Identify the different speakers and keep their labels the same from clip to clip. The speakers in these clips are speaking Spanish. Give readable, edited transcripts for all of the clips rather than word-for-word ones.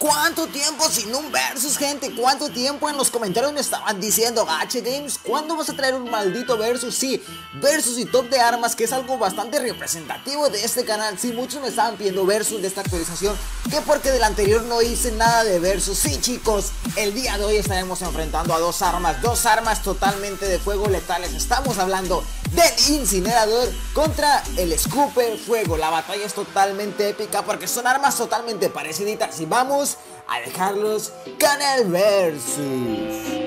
Speaker 1: ¿Cuánto tiempo sin un versus, gente? ¿Cuánto tiempo? En los comentarios me estaban diciendo: H Games, ¿cuándo vas a traer un maldito versus? Sí, versus y top de armas, que es algo bastante representativo de este canal. Sí, muchos me estaban pidiendo versus de esta actualización, que porque del anterior no hice nada de versus. Sí, chicos, el día de hoy estaremos enfrentando a dos armas totalmente de fuego letales. Estamos hablando del incinerador contra el escupe fuego. La batalla es totalmente épica porque son armas totalmente pareciditas y vamos a dejarlos con el versus.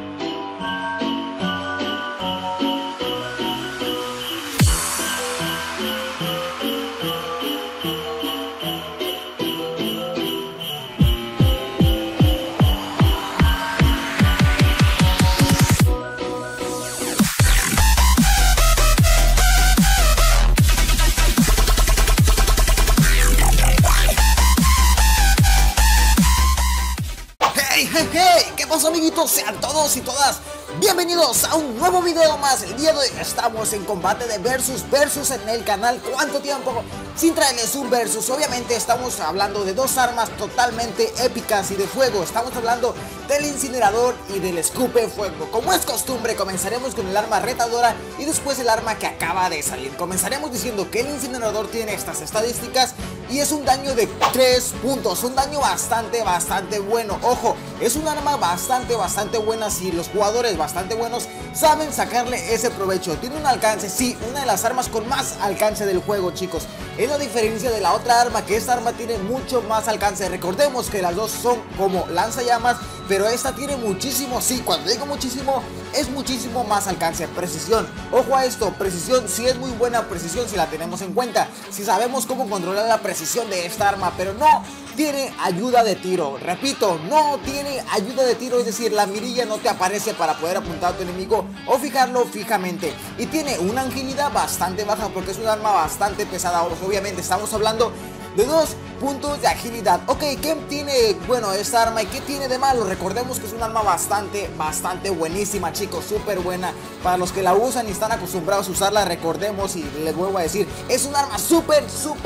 Speaker 1: Hey, ¿qué pasa, amiguitos? Sean todos y todas bienvenidos a un nuevo video más. El día de hoy estamos en combate de versus en el canal. ¿Cuánto tiempo sin traerles un versus? Obviamente estamos hablando de dos armas totalmente épicas y de fuego. Estamos hablando del incinerador y del escupe fuego. Como es costumbre, comenzaremos con el arma retadora y después el arma que acaba de salir. Comenzaremos diciendo que el incinerador tiene estas estadísticas y es un daño de 3 puntos, un daño bastante bueno. Ojo, es un arma bastante buena si los jugadores bastante buenos saben sacarle ese provecho. Tiene un alcance, sí, una de las armas con más alcance del juego, chicos. Es la diferencia de la otra arma, que esta arma tiene mucho más alcance. Recordemos que las dos son como lanzallamas, pero esta tiene muchísimo, sí, cuando digo muchísimo, es muchísimo más alcance. Precisión, ojo a esto, precisión, sí es muy buena precisión si la tenemos en cuenta, si sabemos cómo controlar la precisión de esta arma, pero no tiene ayuda de tiro. Repito, no tiene ayuda de tiro, es decir, la mirilla no te aparece para poder apuntar a tu enemigo o fijarlo fijamente. Y tiene una agilidad bastante baja porque es un arma bastante pesada. Obviamente estamos hablando de 2 puntos de agilidad. Ok, ¿qué tiene bueno esta arma y qué tiene de malo? Recordemos que es un arma bastante buenísima, chicos, súper buena. Para los que la usan y están acostumbrados a usarla, recordemos y les vuelvo a decir, es un arma súper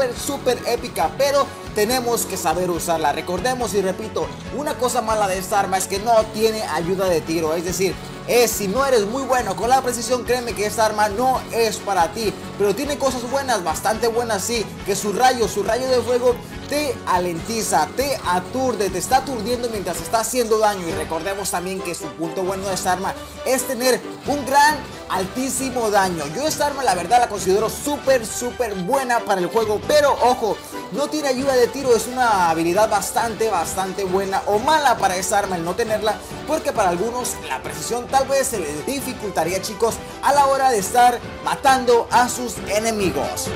Speaker 1: épica, pero tenemos que saber usarla. Recordemos y repito, una cosa mala de esta arma es que no tiene ayuda de tiro, es decir, si no eres muy bueno con la precisión, créeme que esta arma no es para ti. Pero tiene cosas buenas, bastante buenas, sí, que su rayo de fuego te alentiza, te aturde, te está aturdiendo mientras está haciendo daño. Y recordemos también que su punto bueno de esta arma es tener un altísimo daño. Yo esta arma la verdad la considero súper buena para el juego, pero ojo, no tiene ayuda de tiro. Es una habilidad bastante buena o mala para esta arma el no tenerla, porque para algunos la precisión tal vez se les dificultaría, chicos, a la hora de estar matando a sus enemigos.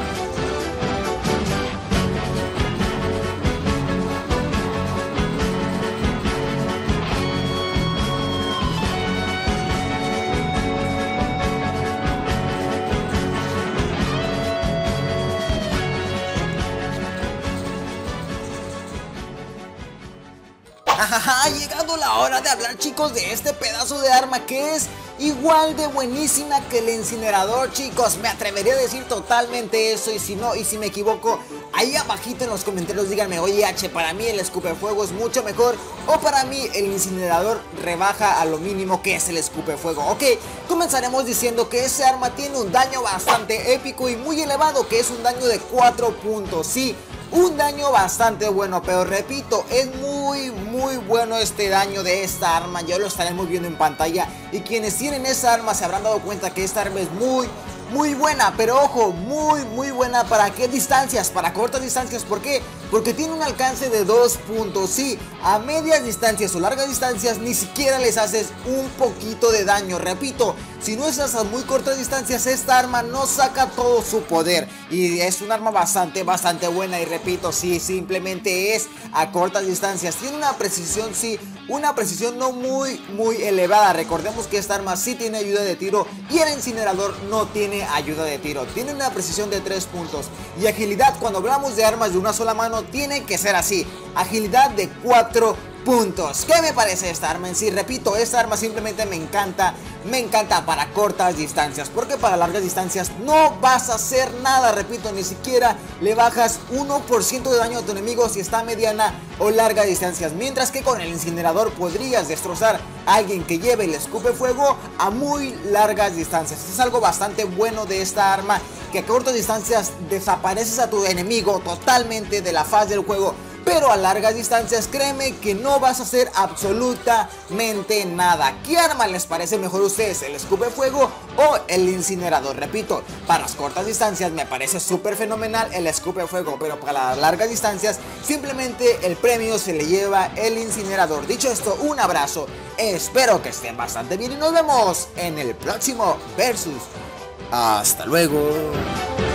Speaker 1: Ha llegado la hora de hablar, chicos, de este pedazo de arma que es igual de buenísima que el incinerador, chicos. Me atrevería a decir totalmente eso, y si no, y si me equivoco, ahí abajito en los comentarios díganme: oye H, para mí el escupefuego es mucho mejor, o para mí el incinerador rebaja a lo mínimo que es el escupefuego. Ok, comenzaremos diciendo que ese arma tiene un daño bastante épico y muy elevado, que es un daño de 4 puntos, sí, un daño bastante bueno, pero repito, es muy bueno este daño de esta arma. Ya lo estaremos viendo en pantalla, y quienes tienen esa arma se habrán dado cuenta que esta arma es muy buena, pero ojo, muy buena. ¿Para qué distancias? Para cortas distancias. ¿Por qué? Porque tiene un alcance de 2 puntos. Sí, a medias distancias o largas distancias ni siquiera les haces un poquito de daño. Repito, si no estás a muy cortas distancias, esta arma no saca todo su poder, y es un arma bastante buena. Y repito, sí, simplemente es a cortas distancias. Tiene una precisión, sí, una precisión no muy elevada. Recordemos que esta arma sí tiene ayuda de tiro y el incinerador no tiene ayuda de tiro. Tiene una precisión de 3 puntos. Y agilidad, cuando hablamos de armas de una sola mano, tiene que ser así: agilidad de 4 puntos. ¿Qué me parece esta arma en sí? Repito, esta arma simplemente me encanta para cortas distancias, porque para largas distancias no vas a hacer nada. Repito, ni siquiera le bajas 1% de daño a tu enemigo si está a mediana o larga distancias, mientras que con el incinerador podrías destrozar a alguien que lleve el escupe fuego a muy largas distancias. Es algo bastante bueno de esta arma, que a cortas distancias desapareces a tu enemigo totalmente de la faz del juego, pero a largas distancias créeme que no vas a hacer absolutamente nada. ¿Qué arma les parece mejor a ustedes? ¿El escupe fuego o el incinerador? Repito, para las cortas distancias me parece súper fenomenal el escupe fuego, pero para las largas distancias simplemente el premio se le lleva el incinerador. Dicho esto, un abrazo, espero que estén bastante bien y nos vemos en el próximo Versus. Hasta luego.